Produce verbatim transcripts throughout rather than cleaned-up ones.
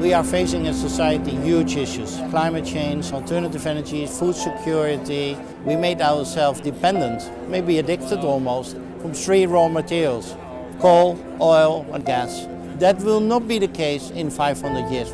We are facing as society huge issues. Climate change, alternative energies, food security. We made ourselves dependent, maybe addicted almost, from three raw materials: coal, oil and gas. That will not be the case in five hundred years.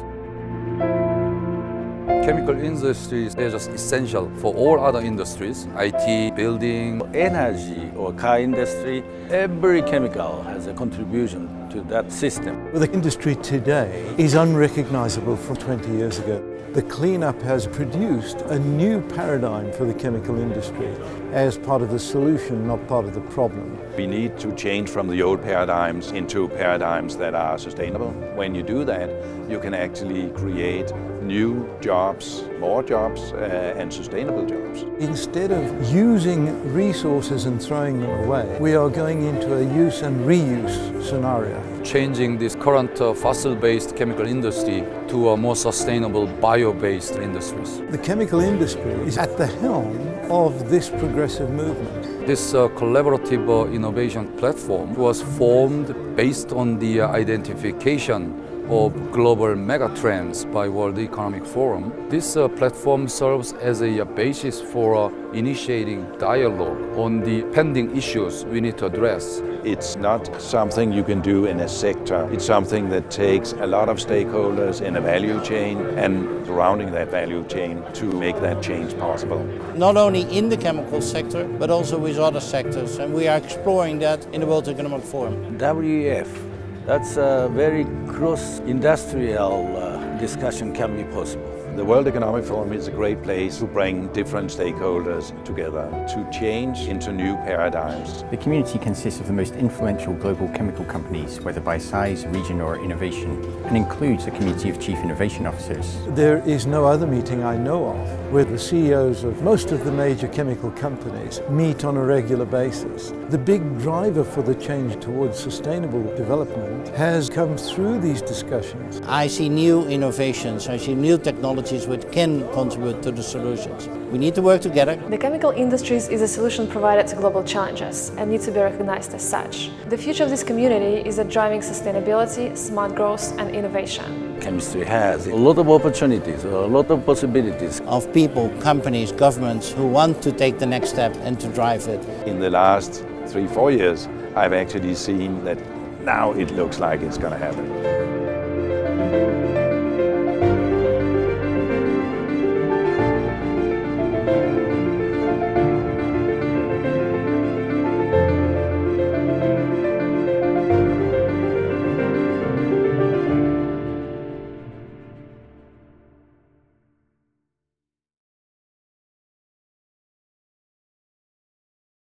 Chemical industries are just essential for all other industries, I T, building, energy or car industry. Every chemical has a contribution to that system. Well, the industry today is unrecognizable from twenty years ago. The cleanup has produced a new paradigm for the chemical industry as part of the solution, not part of the problem. We need to change from the old paradigms into paradigms that are sustainable. When you do that, you can actually create new jobs, more jobs, uh, and sustainable jobs. Instead of using resources and throwing them away, we are going into a use and reuse scenario. Changing this current uh, fossil-based chemical industry to a more sustainable bio-based industries. The chemical industry is at the helm of this progressive movement. This uh, collaborative uh, innovation platform was formed based on the uh, identification of global megatrends by World Economic Forum. This uh, platform serves as a, a basis for uh, initiating dialogue on the pending issues we need to address. It's not something you can do in a sector. It's something that takes a lot of stakeholders in a value chain and surrounding that value chain to make that change possible. Not only in the chemical sector, but also with other sectors, and we are exploring that in the World Economic Forum. W E F, that's a very cross-industrial uh, discussion can be possible. The World Economic Forum is a great place to bring different stakeholders together to change into new paradigms. The community consists of the most influential global chemical companies, whether by size, region or innovation, and includes a community of chief innovation officers. There is no other meeting I know of where the C E Os of most of the major chemical companies meet on a regular basis. The big driver for the change towards sustainable development has come through these discussions. I see new innovations, I see new technologies which can contribute to the solutions. We need to work together. The chemical industries is a solution provider to global challenges and needs to be recognized as such. The future of this community is at driving sustainability, smart growth and innovation. Chemistry has a lot of opportunities, a lot of possibilities. Of people, companies, governments who want to take the next step and to drive it. In the last three, four years, I've actually seen that now it looks like it's going to happen.